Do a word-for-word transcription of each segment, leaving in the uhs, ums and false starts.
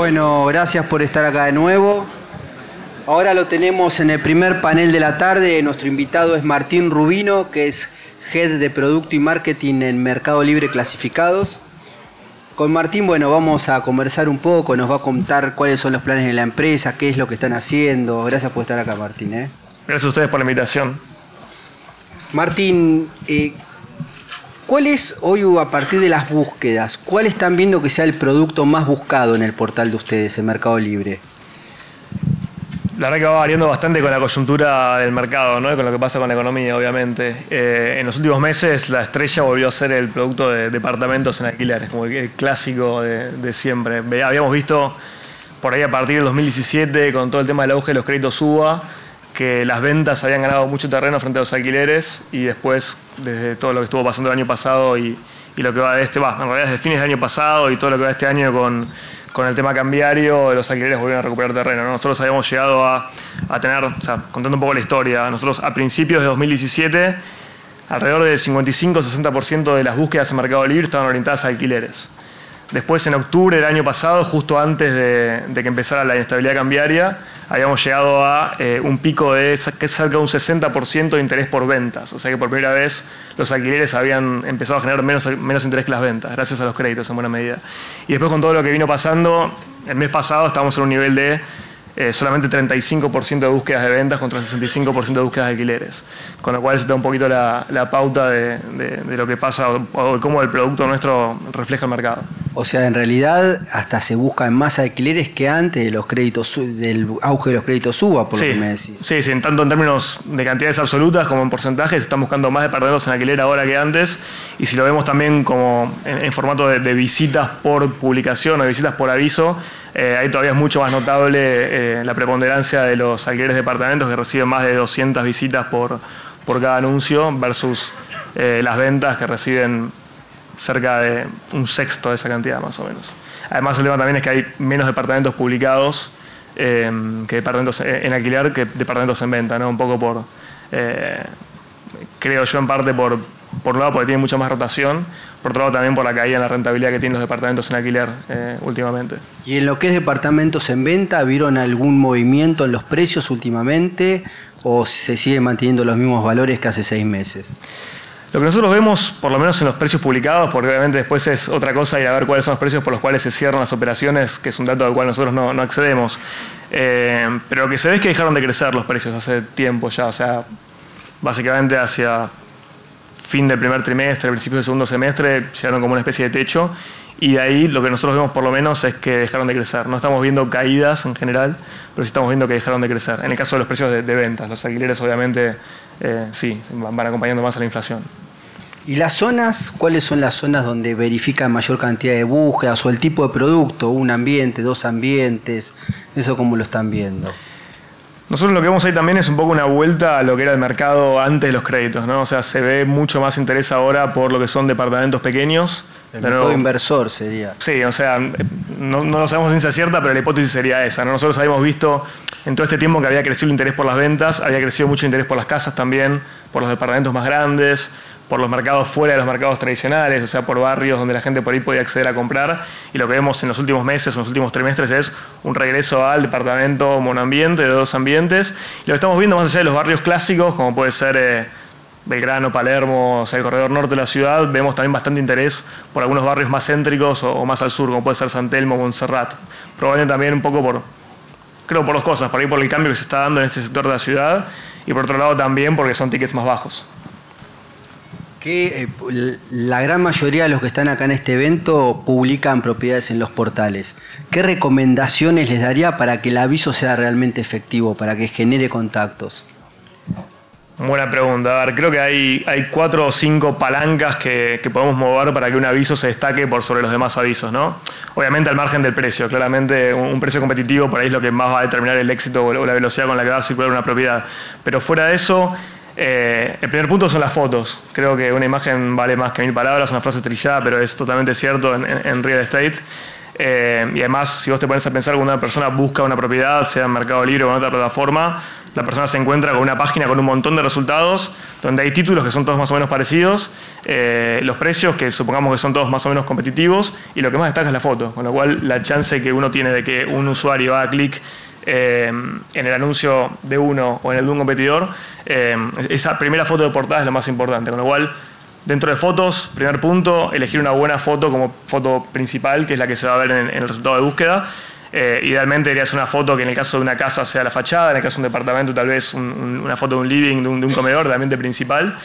Bueno, gracias por estar acá de nuevo. Ahora lo tenemos en el primer panel de la tarde. Nuestro invitado es Martín Rubino, que es Head de Producto y Marketing en Mercado Libre Clasificados. Con Martín, bueno, vamos a conversar un poco, nos va a contar cuáles son los planes de la empresa, qué es lo que están haciendo. Gracias por estar acá, Martín. ¿eh? Gracias a ustedes por la invitación. Martín, eh, ¿cuál es hoy, a partir de las búsquedas, cuál están viendo que sea el producto más buscado en el portal de ustedes, en Mercado Libre? La verdad que va variando bastante con la coyuntura del mercado, ¿no? Y con lo que pasa con la economía, obviamente. Eh, en los últimos meses la estrella volvió a ser el producto de departamentos en alquiler, como el clásico de, de siempre. Habíamos visto por ahí a partir del dos mil diecisiete, con todo el tema del auge de los créditos U B A, que las ventas habían ganado mucho terreno frente a los alquileres, y después, desde todo lo que estuvo pasando el año pasado y, y lo que va de este, va, en realidad desde fines del año pasado y todo lo que va de este año con, con el tema cambiario, los alquileres volvieron a recuperar terreno, ¿no? Nosotros habíamos llegado a, a tener, o sea, contando un poco la historia, nosotros a principios de dos mil diecisiete, alrededor del cincuenta y cinco a sesenta por ciento de las búsquedas en Mercado Libre estaban orientadas a alquileres. Después, en octubre del año pasado, justo antes de, de que empezara la inestabilidad cambiaria, habíamos llegado a eh, un pico de que es cerca de un sesenta por ciento de interés por ventas. O sea que por primera vez los alquileres habían empezado a generar menos, menos interés que las ventas, gracias a los créditos en buena medida. Y después, con todo lo que vino pasando, el mes pasado estábamos en un nivel de eh, solamente treinta y cinco por ciento de búsquedas de ventas contra sesenta y cinco por ciento de búsquedas de alquileres. Con lo cual se da un poquito la, la pauta de, de, de lo que pasa o de cómo el producto nuestro refleja el mercado. O sea, en realidad hasta se buscan más alquileres que antes de los créditos, del auge de los créditos U B A, por sí, lo que me decís. Sí, sí, tanto en términos de cantidades absolutas como en porcentajes, se están buscando más departamentos en alquiler ahora que antes. Y si lo vemos también como en, en formato de, de visitas por publicación o de visitas por aviso, eh, ahí todavía es mucho más notable eh, la preponderancia de los alquileres de departamentos, que reciben más de doscientas visitas por, por cada anuncio, versus eh, las ventas, que reciben cerca de un sexto de esa cantidad, más o menos. Además, el tema también es que hay menos departamentos publicados eh, que departamentos en alquiler que departamentos en venta, ¿no? Un poco por, eh, creo yo, en parte por, por un lado porque tiene mucha más rotación, por otro lado también por la caída en la rentabilidad que tienen los departamentos en alquiler eh, últimamente. ¿Y en lo que es departamentos en venta, vieron algún movimiento en los precios últimamente o se siguen manteniendo los mismos valores que hace seis meses? Lo que nosotros vemos, por lo menos en los precios publicados, porque obviamente después es otra cosa ir a ver cuáles son los precios por los cuales se cierran las operaciones, que es un dato al cual nosotros no, no accedemos. Eh, pero lo que se ve es que dejaron de crecer los precios hace tiempo ya, o sea, básicamente hacia fin del primer trimestre, principios del segundo semestre, llegaron como una especie de techo, y de ahí lo que nosotros vemos por lo menos es que dejaron de crecer. No estamos viendo caídas en general, pero sí estamos viendo que dejaron de crecer. En el caso de los precios de, de ventas, los alquileres obviamente eh, sí, van acompañando más a la inflación. ¿Y las zonas? ¿Cuáles son las zonas donde verifican mayor cantidad de búsquedas o el tipo de producto? ¿Un ambiente, dos ambientes? ¿Eso cómo lo están viendo? Nosotros lo que vemos ahí también es un poco una vuelta a lo que era el mercado antes de los créditos, ¿no? O sea, se ve mucho más interés ahora por lo que son departamentos pequeños. El mercado inversor sería. Sí, o sea, no, no lo sabemos ciencia cierta, pero la hipótesis sería esa, ¿no? Nosotros habíamos visto en todo este tiempo que había crecido el interés por las ventas, había crecido mucho el interés por las casas también, por los departamentos más grandes, por los mercados fuera de los mercados tradicionales, o sea, por barrios donde la gente por ahí podía acceder a comprar. Y lo que vemos en los últimos meses, en los últimos trimestres, es un regreso al departamento monoambiente, de dos ambientes. Y lo que estamos viendo más allá de los barrios clásicos, como puede ser eh, Belgrano, Palermo, o sea, el corredor norte de la ciudad, vemos también bastante interés por algunos barrios más céntricos o, o más al sur, como puede ser San Telmo o Montserrat. Probablemente también un poco por, creo, por dos cosas, por ahí por el cambio que se está dando en este sector de la ciudad, y por otro lado también porque son tickets más bajos. Que eh, la gran mayoría de los que están acá en este evento publican propiedades en los portales. ¿Qué recomendaciones les daría para que el aviso sea realmente efectivo, para que genere contactos? Buena pregunta. A ver, creo que hay, hay cuatro o cinco palancas que, que podemos mover para que un aviso se destaque por sobre los demás avisos, ¿no? Obviamente al margen del precio. Claramente un, un precio competitivo por ahí es lo que más va a determinar el éxito o la velocidad con la que va a circular una propiedad. Pero fuera de eso, Eh, el primer punto son las fotos. Creo que una imagen vale más que mil palabras, una frase trillada, pero es totalmente cierto en, en, en real estate. Eh, y además, si vos te pones a pensar cuando una persona busca una propiedad, sea en Mercado Libre o en otra plataforma, la persona se encuentra con una página con un montón de resultados, donde hay títulos que son todos más o menos parecidos, eh, los precios que supongamos que son todos más o menos competitivos, y lo que más destaca es la foto, con lo cual la chance que uno tiene de que un usuario haga clic eh, en el anuncio de uno o en el de un competidor, eh, esa primera foto de portada es lo más importante, con lo cual dentro de fotos, primer punto, elegir una buena foto como foto principal, que es la que se va a ver en, en el resultado de búsqueda. Eh, idealmente debería ser una foto que en el caso de una casa sea la fachada, en el caso de un departamento tal vez un, un, una foto de un living, de un, de un comedor, de ambiente principal.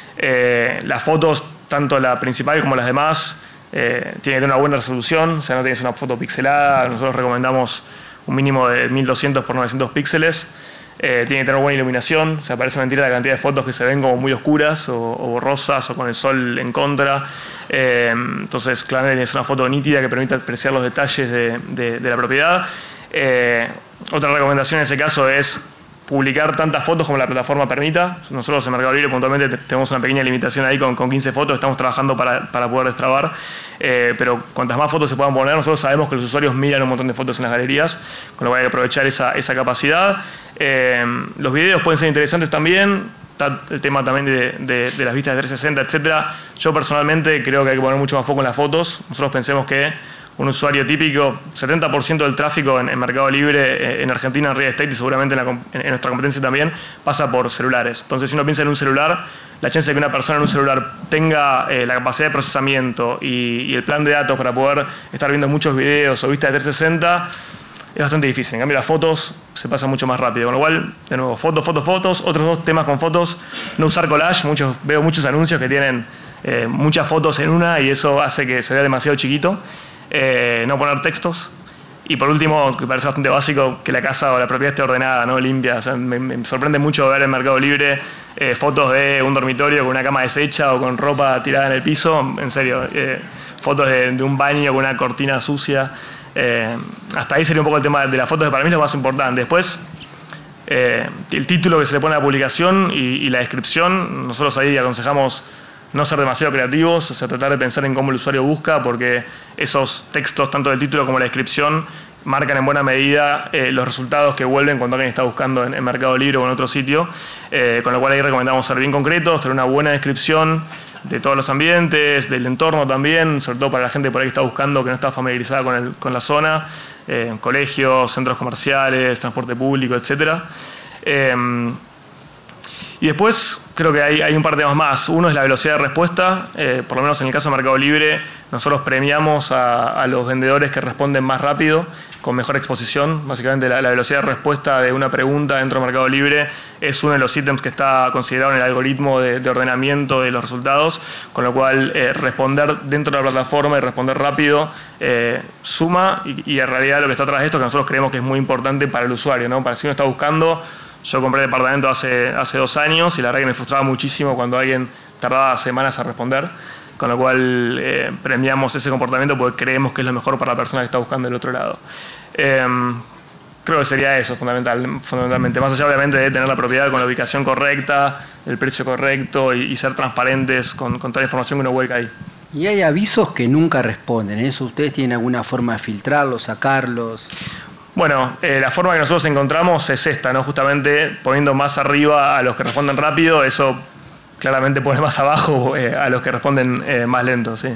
Eh, las fotos, tanto la principal como las demás, eh, tienen que tener una buena resolución, o sea, no tiene que ser una foto pixelada. Nosotros recomendamos un mínimo de mil doscientos por novecientos píxeles. Eh, tiene que tener buena iluminación, o sea, parece mentira la cantidad de fotos que se ven como muy oscuras o, o borrosas o con el sol en contra. Eh, entonces, claramente es una foto nítida que permite apreciar los detalles de, de, de la propiedad. Eh, otra recomendación en ese caso es publicar tantas fotos como la plataforma permita. Nosotros en Mercado Libre puntualmente tenemos una pequeña limitación ahí con, con quince fotos, estamos trabajando para, para poder destrabar, eh, pero cuantas más fotos se puedan poner, nosotros sabemos que los usuarios miran un montón de fotos en las galerías, con lo cual hay que aprovechar esa, esa capacidad. Eh, los videos pueden ser interesantes también, está el tema también de, de, de las vistas de trescientos sesenta, etcétera. Yo personalmente creo que hay que poner mucho más foco en las fotos. Nosotros pensemos que un usuario típico, setenta por ciento del tráfico en, en Mercado Libre, en Argentina, en Real Estate y seguramente en, la, en nuestra competencia también, pasa por celulares. Entonces, si uno piensa en un celular, la chance de que una persona en un celular tenga eh, la capacidad de procesamiento y, y el plan de datos para poder estar viendo muchos videos o vistas de trescientos sesenta es bastante difícil. En cambio, las fotos se pasan mucho más rápido. Con lo cual, de nuevo, fotos, fotos, fotos. Otros dos temas con fotos, no usar collage. Muchos, veo muchos anuncios que tienen eh, muchas fotos en una y eso hace que se vea demasiado chiquito. Eh, no poner textos. Y por último, que parece bastante básico, que la casa o la propiedad esté ordenada, ¿no? Limpia. O sea, me, me sorprende mucho ver en Mercado Libre eh, fotos de un dormitorio con una cama deshecha o con ropa tirada en el piso. En serio, eh, fotos de, de un baño con una cortina sucia. Eh, hasta ahí sería un poco el tema de las fotos, que para mí es lo más importante. Después, eh, el título que se le pone a la publicación y, y la descripción, nosotros ahí aconsejamos no ser demasiado creativos, o sea, tratar de pensar en cómo el usuario busca, porque esos textos, tanto del título como la descripción, marcan en buena medida eh, los resultados que vuelven cuando alguien está buscando en, en Mercado Libre o en otro sitio, eh, con lo cual ahí recomendamos ser bien concretos, tener una buena descripción de todos los ambientes, del entorno también, sobre todo para la gente por ahí que está buscando, que no está familiarizada con, el, con la zona, eh, colegios, centros comerciales, transporte público, etcétera. Eh, Y después creo que hay, hay un par de temas más. Uno es la velocidad de respuesta. Eh, por lo menos en el caso de Mercado Libre, nosotros premiamos a, a los vendedores que responden más rápido, con mejor exposición. Básicamente la, la velocidad de respuesta de una pregunta dentro de Mercado Libre es uno de los ítems que está considerado en el algoritmo de, de ordenamiento de los resultados, con lo cual eh, responder dentro de la plataforma y responder rápido eh, suma y, y en realidad lo que está atrás de esto que nosotros creemos que es muy importante para el usuario, ¿no? Para si uno está buscando. Yo compré departamento hace, hace dos años y la verdad que me frustraba muchísimo cuando alguien tardaba semanas a responder, con lo cual eh, premiamos ese comportamiento porque creemos que es lo mejor para la persona que está buscando del otro lado. Eh, creo que sería eso fundamental, fundamentalmente, más allá obviamente de tener la propiedad con la ubicación correcta, el precio correcto y, y ser transparentes con, con toda la información que uno vuelca ahí. Y hay avisos que nunca responden, ¿eso ustedes tienen alguna forma de filtrarlos, sacarlos? Bueno, eh, la forma que nosotros encontramos es esta, ¿no? Justamente poniendo más arriba a los que responden rápido, eso claramente pone más abajo eh, a los que responden eh, más lento, sí.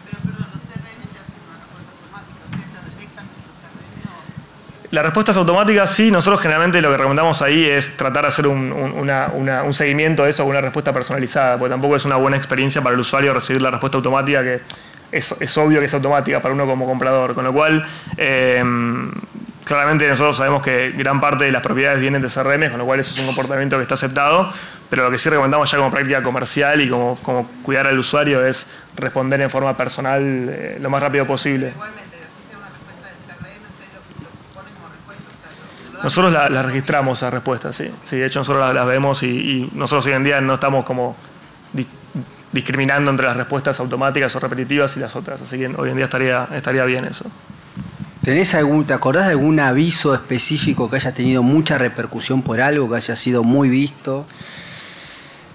Las respuestas automáticas, sí, nosotros generalmente lo que recomendamos ahí es tratar de hacer un, un, una, una, un seguimiento de eso, una respuesta personalizada, porque tampoco es una buena experiencia para el usuario recibir la respuesta automática, que es, es obvio que es automática para uno como comprador, con lo cual eh, claramente nosotros sabemos que gran parte de las propiedades vienen de C R M, con lo cual eso es un comportamiento que está aceptado, pero lo que sí recomendamos ya como práctica comercial y como, como cuidar al usuario es responder en forma personal eh, lo más rápido posible. Igualmente, si sea una respuesta del C R M, ustedes lo, lo ponen como respuesta. O sea, lo, lo nosotros las la registramos, esas respuestas, sí. Sí, de hecho nosotros las, las vemos y, y nosotros hoy en día no estamos como di, discriminando entre las respuestas automáticas o repetitivas y las otras, así que hoy en día estaría, estaría bien eso. ¿Tenés algún, ¿Te acordás de algún aviso específico que haya tenido mucha repercusión por algo, que haya sido muy visto?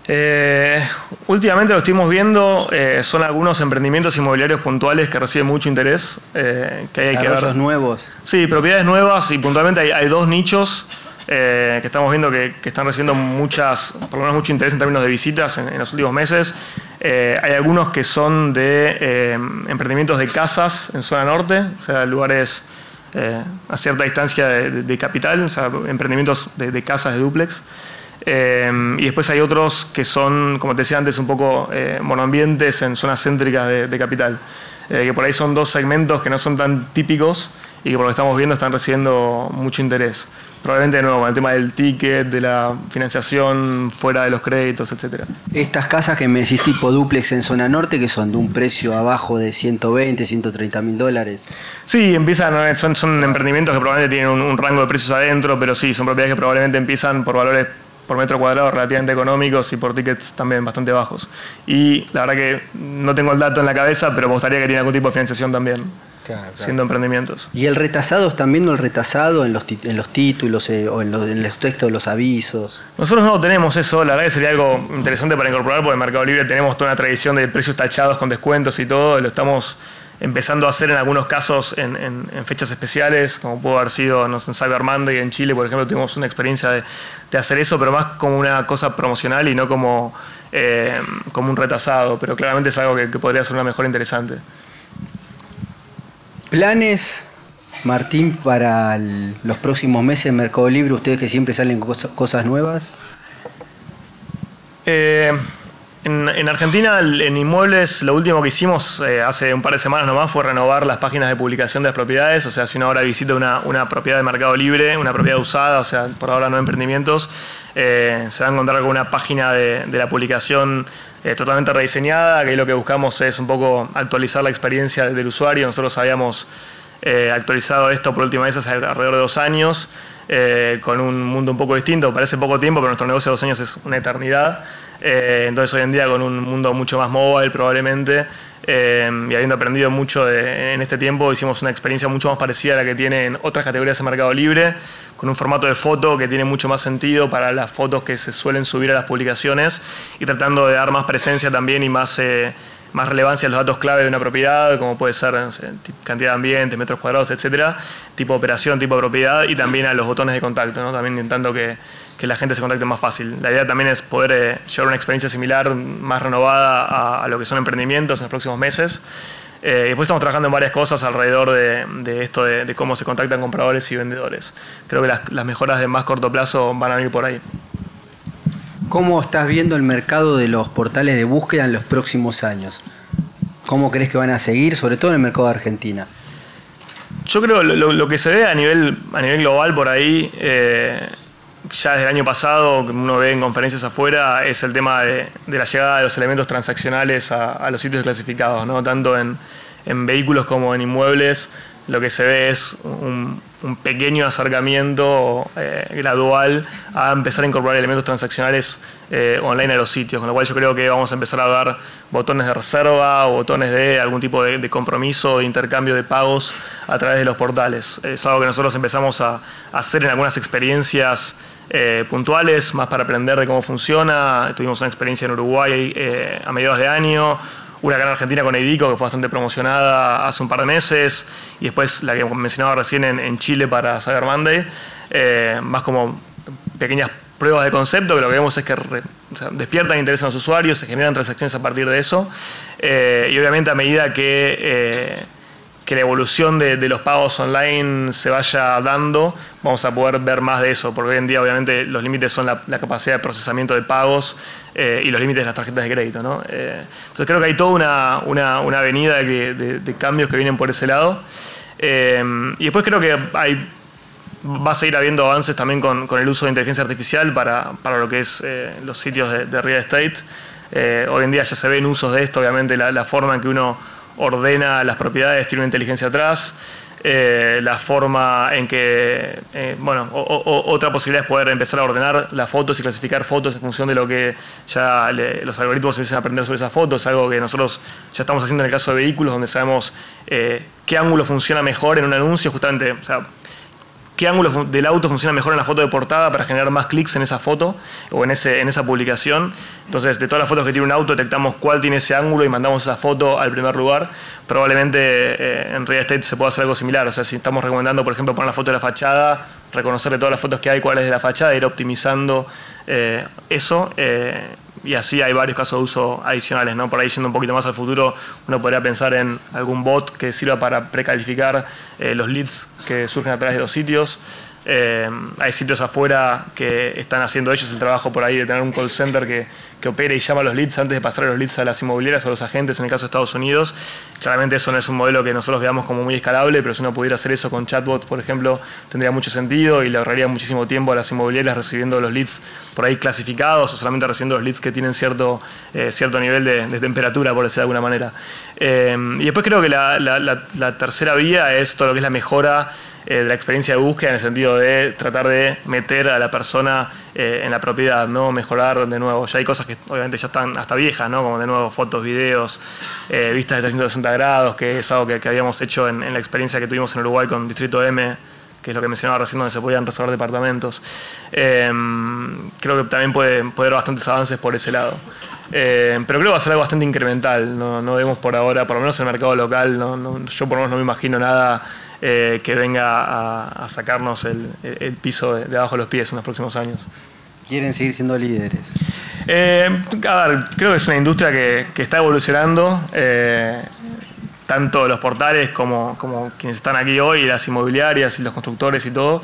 Eh, últimamente lo que estuvimos viendo eh, son algunos emprendimientos inmobiliarios puntuales que reciben mucho interés. Eh, que hay que ver. nuevos. Sí, propiedades nuevas y puntualmente hay, hay dos nichos eh, que estamos viendo que, que están recibiendo muchas, por lo menos mucho interés en términos de visitas en, en los últimos meses. Eh, hay algunos que son de eh, emprendimientos de casas en zona norte, o sea, lugares eh, a cierta distancia de, de, de capital, o sea, emprendimientos de, de casas de dúplex. Eh, y después hay otros que son, como te decía antes, un poco eh, monoambientes en zonas céntricas de, de capital. Eh, que por ahí son dos segmentos que no son tan típicos y que por lo que estamos viendo están recibiendo mucho interés. Probablemente de nuevo con el tema del ticket, de la financiación fuera de los créditos, etcétera. Estas casas que me decís tipo dúplex en zona norte, que son de un precio abajo de ciento veinte, ciento treinta mil dólares. Sí, empiezan, son, son emprendimientos que probablemente tienen un, un rango de precios adentro, pero sí, son propiedades que probablemente empiezan por valores por metro cuadrado relativamente económicos y por tickets también bastante bajos. Y la verdad que no tengo el dato en la cabeza, pero me gustaría que tiene algún tipo de financiación también, claro, claro. Siendo emprendimientos. ¿Y el retasado, están viendo el retasado en los, en los títulos eh, o en los, en los textos de los avisos? Nosotros no tenemos eso, la verdad que sería algo interesante para incorporar, porque en Mercado Libre tenemos toda una tradición de precios tachados con descuentos y todo, lo estamos empezando a hacer en algunos casos en, en, en fechas especiales, como pudo haber sido no sé, en Cyber Monday en Chile, por ejemplo, tuvimos una experiencia de, de hacer eso, pero más como una cosa promocional y no como, eh, como un retasado, pero claramente es algo que, que podría ser una mejora interesante. ¿Planes, Martín, para el, los próximos meses en Mercado Libre? Ustedes que siempre salen cosas, cosas nuevas. Eh... En, en Argentina, en inmuebles, lo último que hicimos eh, hace un par de semanas nomás fue renovar las páginas de publicación de las propiedades. O sea, si uno ahora visita una, una propiedad de Mercado Libre, una propiedad usada, o sea, por ahora no emprendimientos, eh, se va a encontrar con una página de, de la publicación eh, totalmente rediseñada, que ahí lo que buscamos es un poco actualizar la experiencia del usuario. Nosotros habíamos eh, actualizado esto por última vez hace alrededor de dos años, eh, con un mundo un poco distinto. Parece poco tiempo, pero nuestro negocio de dos años es una eternidad. Eh, entonces hoy en día con un mundo mucho más móvil probablemente eh, y habiendo aprendido mucho de, en este tiempo, hicimos una experiencia mucho más parecida a la que tienen otras categorías de Mercado Libre, con un formato de foto que tiene mucho más sentido para las fotos que se suelen subir a las publicaciones y tratando de dar más presencia también y más, eh, más relevancia a los datos clave de una propiedad, como puede ser no sé, cantidad de ambientes, metros cuadrados, etcétera, tipo operación, tipo propiedad y también a los botones de contacto, ¿no? También intentando que que la gente se contacte más fácil. La idea también es poder eh, llevar una experiencia similar, más renovada a, a lo que son emprendimientos en los próximos meses. Eh, y después estamos trabajando en varias cosas alrededor de, de esto de, de cómo se contactan compradores y vendedores. Creo que las, las mejoras de más corto plazo van a venir por ahí. ¿Cómo estás viendo el mercado de los portales de búsqueda en los próximos años? ¿Cómo crees que van a seguir, sobre todo en el mercado de Argentina? Yo creo lo, lo, lo que se ve a nivel, a nivel global por ahí, eh, ya desde el año pasado, que uno ve en conferencias afuera, es el tema de, de la llegada de los elementos transaccionales a, a los sitios clasificados, ¿no? Tanto en, en vehículos como en inmuebles, lo que se ve es un, un pequeño acercamiento eh, gradual a empezar a incorporar elementos transaccionales eh, online a los sitios, con lo cual yo creo que vamos a empezar a ver botones de reserva o botones de algún tipo de, de compromiso, de intercambio de pagos a través de los portales. Es algo que nosotros empezamos a, a hacer en algunas experiencias Eh, puntuales, más para aprender de cómo funciona. Tuvimos una experiencia en Uruguay eh, a mediados de año, una acá en Argentina con Edico que fue bastante promocionada hace un par de meses, y después la que mencionaba recién en, en Chile para Cyber Monday, eh, más como pequeñas pruebas de concepto que lo que vemos es que re, o sea, despiertan interés en los usuarios, se generan transacciones a partir de eso, eh, y obviamente a medida que eh, que la evolución de, de los pagos online se vaya dando, vamos a poder ver más de eso, porque hoy en día obviamente los límites son la, la capacidad de procesamiento de pagos eh, y los límites de las tarjetas de crédito, ¿no? Eh, entonces creo que hay toda una, una, una avenida de, de, de cambios que vienen por ese lado. Eh, y después creo que hay, va a seguir habiendo avances también con, con el uso de inteligencia artificial para, para lo que es eh, los sitios de, de real estate. Eh, hoy en día ya se ven usos de esto, obviamente la, la forma en que uno ordena las propiedades tiene una inteligencia atrás, eh, la forma en que, eh, bueno, o, o, otra posibilidad es poder empezar a ordenar las fotos y clasificar fotos en función de lo que ya le, los algoritmos empiezan a aprender sobre esas fotos, algo que nosotros ya estamos haciendo en el caso de vehículos, donde sabemos eh, qué ángulo funciona mejor en un anuncio, justamente, o sea, qué ángulo del auto funciona mejor en la foto de portada para generar más clics en esa foto o en, ese, en esa publicación. Entonces, de todas las fotos que tiene un auto, detectamos cuál tiene ese ángulo y mandamos esa foto al primer lugar. Probablemente eh, en real estate se pueda hacer algo similar. O sea, si estamos recomendando, por ejemplo, poner la foto de la fachada, reconocer de todas las fotos que hay cuál es de la fachada, ir optimizando eh, eso. Eh, y así hay varios casos de uso adicionales, ¿no? Por ahí, yendo un poquito más al futuro, uno podría pensar en algún bot que sirva para precalificar eh, los leads que surgen a través de los sitios. Eh, hay sitios afuera que están haciendo ellos el trabajo por ahí de tener un call center que, que opere y llama a los leads antes de pasar a los leads a las inmobiliarias o a los agentes, en el caso de Estados Unidos. Claramente eso no es un modelo que nosotros veamos como muy escalable, pero si uno pudiera hacer eso con chatbots, por ejemplo, tendría mucho sentido y le ahorraría muchísimo tiempo a las inmobiliarias recibiendo los leads por ahí clasificados o solamente recibiendo los leads que tienen cierto, eh, cierto nivel de, de temperatura, por decirlo de alguna manera. Eh, y después creo que la, la, la, la tercera vía es todo lo que es la mejora de la experiencia de búsqueda, en el sentido de tratar de meter a la persona eh, en la propiedad, ¿no? Mejorar de nuevo. Ya hay cosas que obviamente ya están hasta viejas, ¿no? Como de nuevo fotos, videos, eh, vistas de trescientos sesenta grados, que es algo que, que habíamos hecho en, en la experiencia que tuvimos en Uruguay con Distrito M, que es lo que mencionaba recién, donde se podían reservar departamentos. Eh, creo que también puede, puede haber bastantes avances por ese lado. Eh, pero creo que va a ser algo bastante incremental. No, no vemos por ahora, por lo menos en el mercado local, no, no, yo por lo menos no me imagino nada Eh, que venga a, a sacarnos el, el piso de, de abajo de los pies en los próximos años. ¿Quieren seguir siendo líderes? Eh, a ver, creo que es una industria que, que está evolucionando, eh, tanto los portales como, como quienes están aquí hoy, las inmobiliarias y los constructores y todo.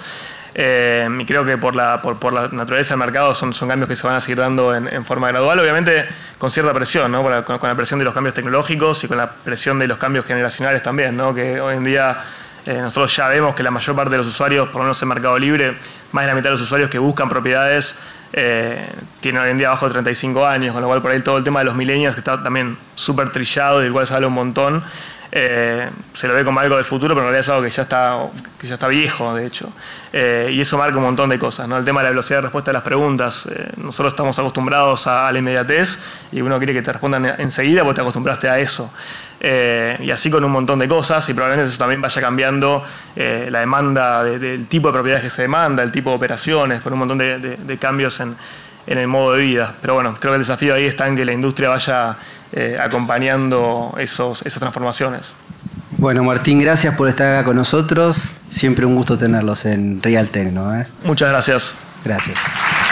Eh, y creo que por la, por, por la naturaleza del mercado son, son cambios que se van a seguir dando en, en forma gradual, obviamente con cierta presión, ¿no? con, con la presión de los cambios tecnológicos y con la presión de los cambios generacionales también, ¿no? Que hoy en día Eh, nosotros ya vemos que la mayor parte de los usuarios, por lo menos en Mercado Libre, más de la mitad de los usuarios que buscan propiedades eh, tienen hoy en día abajo de treinta y cinco años, con lo cual por ahí todo el tema de los millennials, que está también súper trillado y del cual se habla un montón, eh, se lo ve como algo del futuro, pero en realidad es algo que ya está, que ya está viejo, de hecho. Eh, y eso marca un montón de cosas, ¿no? El tema de la velocidad de respuesta a las preguntas. Eh, nosotros estamos acostumbrados a, a la inmediatez y uno quiere que te respondan enseguida porque te acostumbraste a eso. Eh, y así con un montón de cosas, y probablemente eso también vaya cambiando eh, la demanda de, del tipo de propiedades que se demanda, el tipo de operaciones, con un montón de, de, de cambios en, en el modo de vida. Pero bueno, creo que el desafío ahí está en que la industria vaya eh, acompañando esos, esas transformaciones. Bueno, Martín, gracias por estar acá con nosotros. Siempre un gusto tenerlos en Realtecno, ¿eh? Muchas gracias. Gracias.